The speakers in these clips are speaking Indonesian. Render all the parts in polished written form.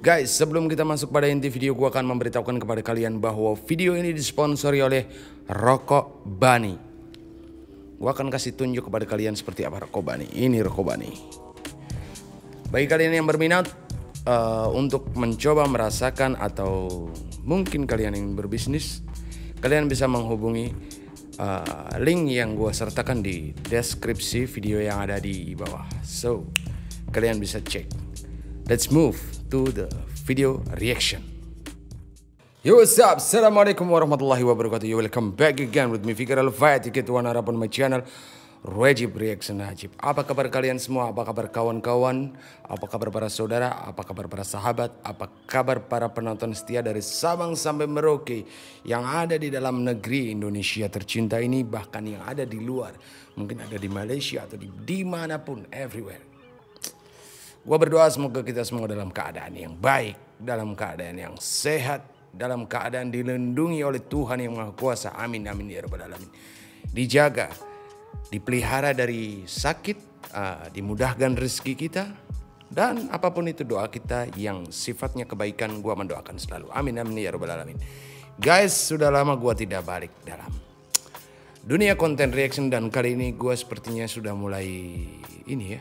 Guys, sebelum kita masuk pada inti video, gua akan memberitahukan kepada kalian bahwa video ini disponsori oleh Rokok Bani. Gua akan kasih tunjuk kepada kalian seperti apa Rokok Bani. Ini Rokok Bani. Bagi kalian yang berminat untuk mencoba merasakan atau mungkin kalian yang berbisnis, kalian bisa menghubungi link yang gua sertakan di deskripsi video yang ada di bawah. So, kalian bisa cek. Let's move to the video reaction. Yo, what's up? Assalamualaikum warahmatullahi wabarakatuh. Yo, welcome back again with me, Fikar Al-Fayati, ketuan Arab on my channel, Wajib Reaction Najib. Apa kabar kalian semua? Apa kabar kawan-kawan? Apa kabar para saudara? Apa kabar para sahabat? Apa kabar para penonton setia dari Sabang sampai Merauke yang ada di dalam negeri Indonesia tercinta ini, bahkan yang ada di luar, mungkin ada di Malaysia atau dimanapun, everywhere. Gua berdoa semoga kita semua dalam keadaan yang baik, dalam keadaan yang sehat, dalam keadaan dilindungi oleh Tuhan yang Maha Kuasa. Amin, amin ya rabbal alamin. Dijaga, dipelihara dari sakit, dimudahkan rezeki kita, dan apapun itu doa kita yang sifatnya kebaikan, gua mendoakan selalu. Amin, amin ya rabbal alamin. Guys, sudah lama gua tidak balik dalam dunia konten reaction, dan kali ini gua sepertinya sudah mulai ini ya,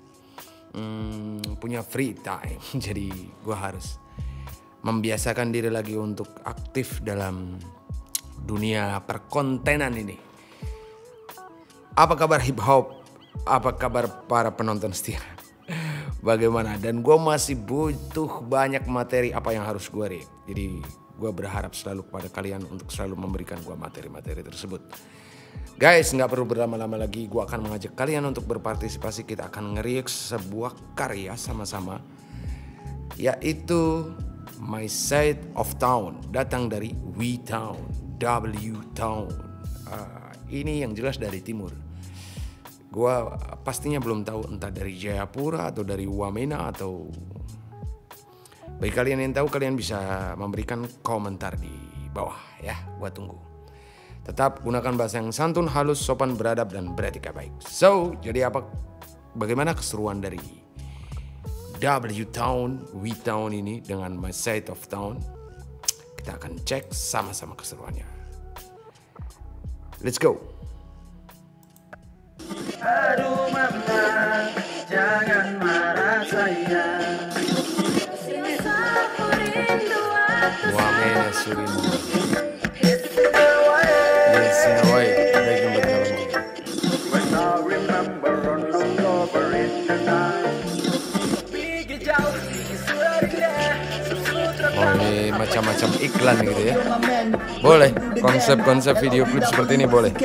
punya free time. Jadi gue harus membiasakan diri lagi untuk aktif dalam dunia perkontenan ini. Apa kabar hip hop? Apa kabar para penonton setia? Bagaimana? Dan gue masih butuh banyak materi apa yang harus gue react. Jadi gue berharap selalu kepada kalian untuk selalu memberikan gue materi-materi tersebut. Guys, nggak perlu berlama-lama lagi, gue akan mengajak kalian untuk berpartisipasi. Kita akan nge-react sebuah karya sama-sama, yaitu My Side of Town, datang dari W Town, W Town. Ini yang jelas dari timur. Gue pastinya belum tahu entah dari Jayapura atau dari Wamena, atau bagi kalian yang tahu, kalian bisa memberikan komentar di bawah ya, gue tunggu. Tetap gunakan bahasa yang santun, halus, sopan, beradab, dan beretika baik. So, jadi bagaimana keseruan dari W Town, W Town ini dengan My Side of Town? Kita akan cek sama-sama keseruannya. Let's go. Aduh mama, jangan marah sayang. Wah, mena surindu. Macam-macam iklan gitu ya. Boleh, konsep-konsep video klip seperti ini boleh.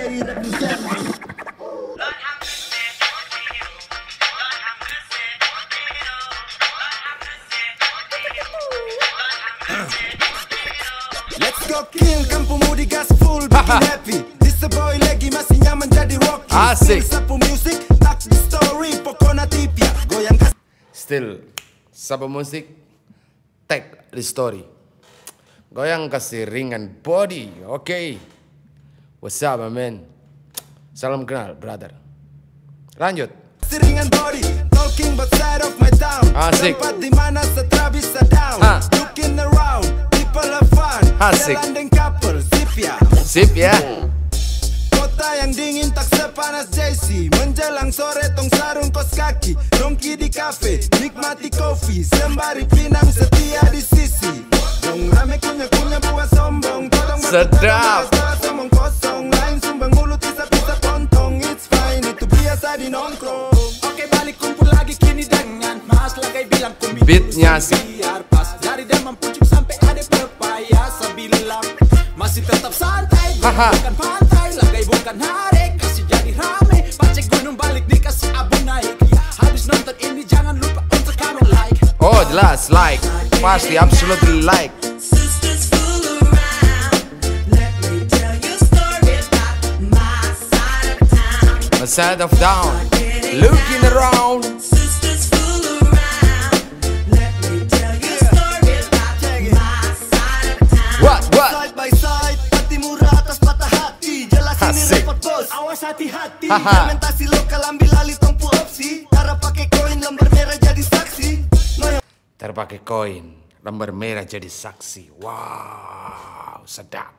Let's go kill, kampung mudi gas full, bikin happy. This a boy lagi masih nyaman jadi rocky. Asik. Sapu music, tak di story, pokoknya tip ya, goyang gas. Still, sapu musik, tag di story. Goyang kasih ringan body, oke. What's up, man? Salam kenal, brother. Lanjut. Ringan body, talking about side of my town. Asik. Tempat di mana setelah bisa down. Looking around, people have fun. Asik. Jalan dan couple, sip ya. Sip ya. Kota yang dingin tak sepanas JC. Menjelang sore tong sarung kos kaki, nongki di kafe, nikmati kopi, sembari pinang setia di sisi. Dong rame kunyah-kunyah buat sombong, tolong sedap. Somong kosong, lain sumbang mulut bisa-bisa tontong. It's fine, itu biasa di nongkrong. Oke, balik kumpul lagi kini dengan Mas Lagai bilang kumbi. Beatnya sih. Biar pas dari demam pucuk sampai ada pepaya sebilang masih tetap santai. Bukan pantai, Lagai bukan hari, kasih jadi rame. Pacek gunung balik dikasih abu naik. Habis nonton ini jangan lupa untuk kamu like. Oh jelas, like. Pasti, absolutely like. My side of town, looking around. What? Side by side, hati murah atas patah hati. Jelas ini repot bos, awas hati-hati. Fermentasi lokal ambil alih tongpu opsi. Cara pakai koin lembar merah jadi saksi. Terpakai koin. Lembar merah jadi saksi. Wow, sedap.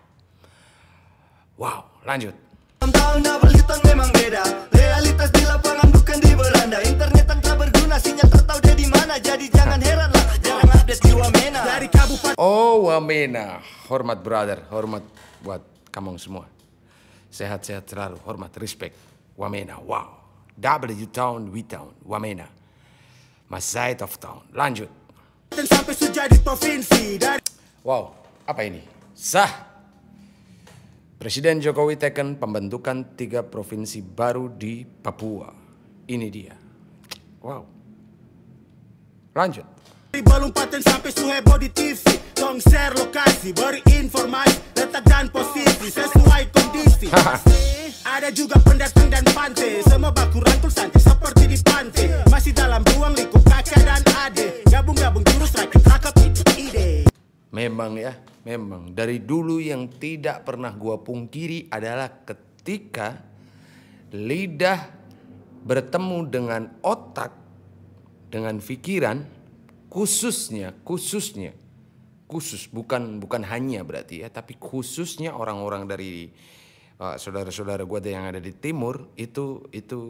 Wow, lanjut. Tahun double hitam memang beda. Realitas di lapangan bukan di beranda. Internet yang tak berguna, sinyal tak tahu dia di mana. Jadi jangan heran lah, jarang update di Wamena. Dari kabupaten. Oh, Wamena. Hormat brother, hormat buat kamu semua. Sehat-sehat selalu, hormat, respect. Wamena, wow. W Town, W Town, Wamena. My side of town. Lanjut. Sampai sudah di provinsi. Dari Wow, apa ini? Sah. Presiden Jokowi teken pembentukan 3 provinsi baru di Papua. Ini dia. Wow. Lanjut. belum paten sampai suhebo di TV. Tong share lokasi, beri informasi, letak dan posisi sesuai kondisi. Ada juga pendatang dan pantai, semua baku rangkul santai seperti di pantai. Masih dalam ruang lingkup kakak dan ade, gabung-gabung jurus rakit-rakap itu ide. Memang ya, memang dari dulu yang tidak pernah gua pungkiri adalah ketika lidah bertemu dengan otak, dengan pikiran, khusus bukan hanya berarti ya, tapi khususnya orang-orang dari saudara-saudara gua yang ada di timur itu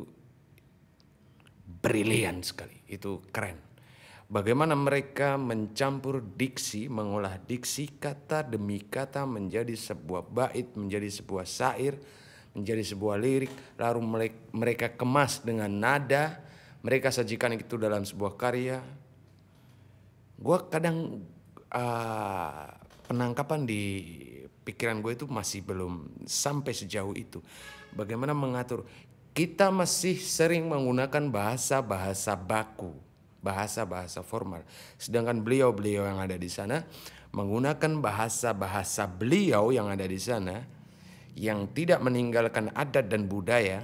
brilian sekali, itu keren. Bagaimana mereka mencampur diksi, mengolah diksi kata demi kata menjadi sebuah bait, menjadi sebuah syair, menjadi sebuah lirik, lalu mereka kemas dengan nada, mereka sajikan itu dalam sebuah karya. Gue kadang penangkapan di pikiran gue itu masih belum sampai sejauh itu. Bagaimana mengatur, kita masih sering menggunakan bahasa-bahasa baku, bahasa-bahasa formal. Sedangkan beliau-beliau yang ada di sana menggunakan bahasa-bahasa beliau yang ada di sana yang tidak meninggalkan adat dan budaya,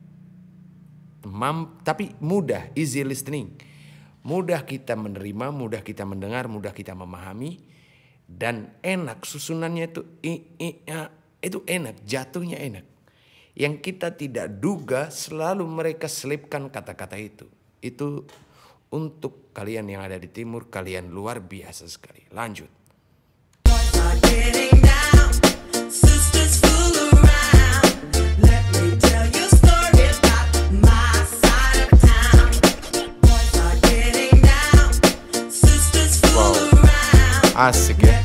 tapi mudah, easy listening. Mudah kita menerima, mudah kita mendengar, mudah kita memahami, dan enak susunannya itu enak, jatuhnya enak. Yang kita tidak duga selalu mereka selipkan kata-kata itu. Itu untuk kalian yang ada di timur, kalian luar biasa sekali. Lanjut. Asik ya.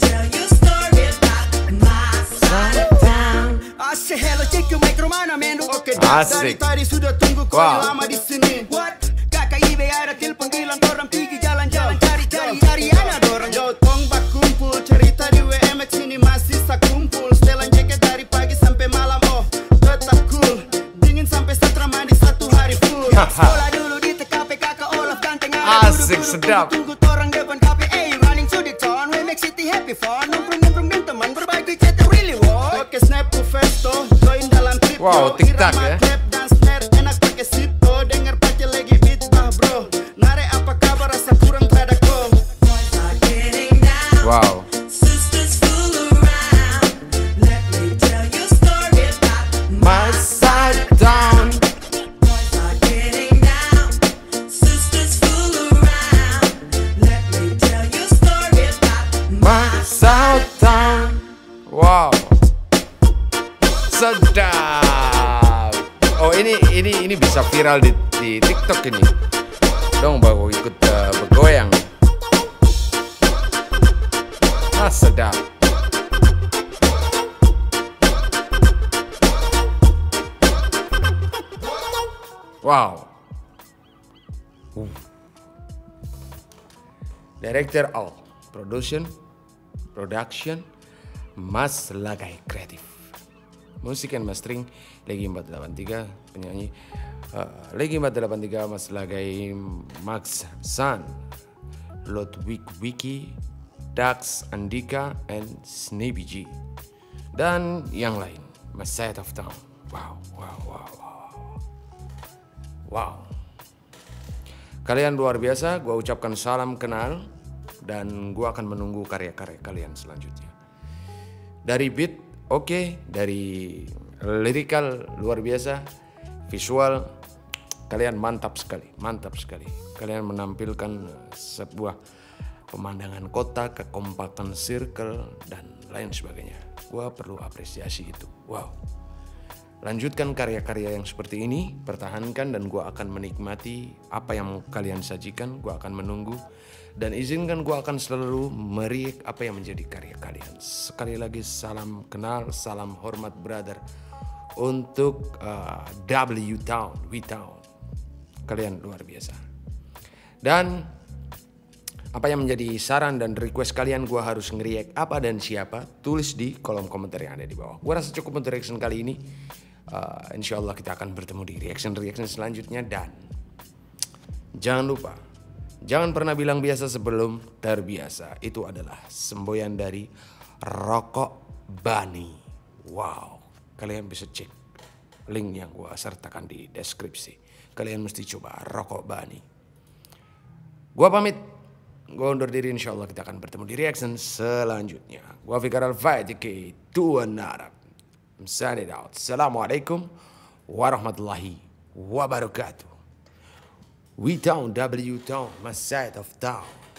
Asik. Tadi sudah tunggu kau Wow. lama di sini. What? Kakak IB ada telepon bilang orang pergi jalan-jalan cari Ana dorang. Yo tong bak kumpul cerita di WMX ini masih sakumpul. Setelan jaket dari pagi sampai malam oh tetap cool. Dingin sampai setelah mandi 1 hari full. Sekolah dulu di TKP kakak Olaf ganteng ada. Asik, sedap. Tunggu orang depan kafe running to the town. WMX City happy fun. Nongkrong dan teman berbagi cerita really wow. Oke snap to festo join dalam trip. Wow, TikTok ya. Dan snare enak pakai sipo. Dengar pakai lagi beat bah bro. Nare apa kabar rasa kurang terada kau. Wow. My side down. My side down. Wow. Sedap. Oh ini bisa viral di TikTok ini. Dong baru ikut bergoyang. Ah sedap. Wow. Director Al, production, Mas Lagai Kreatif. Musik and mastering Legi 483, penyanyi Legi 483, Mas Lagai, Max San, Ludwig Wiki, Dax Andika, and Snappy G, dan yang lain. My Side of Town. Wow. Kalian luar biasa. Gua ucapkan salam kenal dan gua akan menunggu karya-karya kalian selanjutnya. Dari beat oke, dari lirikal luar biasa, visual kalian mantap sekali. Kalian menampilkan sebuah pemandangan kota, kekompakan circle, dan lain sebagainya. Gue perlu apresiasi itu. Wow. Lanjutkan karya-karya yang seperti ini, pertahankan, dan gue akan menikmati apa yang kalian sajikan. Gue akan menunggu dan izinkan gue akan selalu meriak apa yang menjadi karya kalian. Sekali lagi salam kenal, salam hormat brother untuk W-Town, W-Town. Kalian luar biasa. Dan apa yang menjadi saran dan request kalian, gue harus ngeriak apa dan siapa, tulis di kolom komentar yang ada di bawah. Gue rasa cukup untuk reaction kali ini. Insya Allah kita akan bertemu di reaction selanjutnya. Dan jangan lupa, jangan pernah bilang biasa sebelum terbiasa. Itu adalah semboyan dari Rokok Bani. Wow, kalian bisa cek link yang gue sertakan di deskripsi. Kalian mesti coba Rokok Bani. Gue pamit, gue undur diri. Insya Allah kita akan bertemu di reaction selanjutnya. Gue Fikar Al-Fatiki, Tuan Arab. I'm signing out. Assalamualaikum warahmatullahi wabarakatuh. We Town, W Town, my side of town.